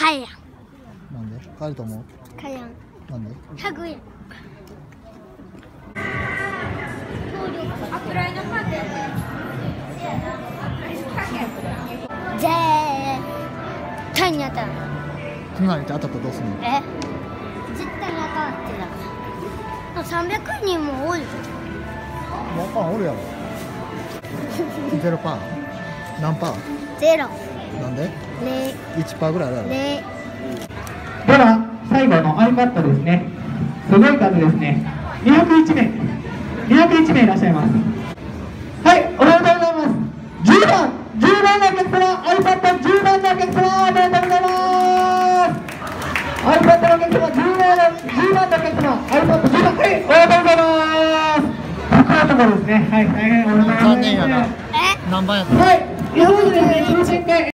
買えやん。 なんで買えると思う？ 買えやん。 なんで 100円。絶対に当たる。 つまり当たったらどうすんの？ え？絶対に当たってだ。300人もおる。 わからん、おるやろ。0%？何パー？ ゼロ。 なんで 0。 1%ぐらいあるやろ。 0。 では最後の iPad ですね。すごい数ですね。201名いらっしゃいます。はい、おめでとうございます。10番のお客様、 iPad10 番のお客様、おめでとうございます。 iPad のお客様、10番のお客様、 iPad10 番、はい、おめでとうございます。高いところですね。はい、大変おめでとうございます。 残念やな。 え？ 何番やった？ はい、今までですね、抽選会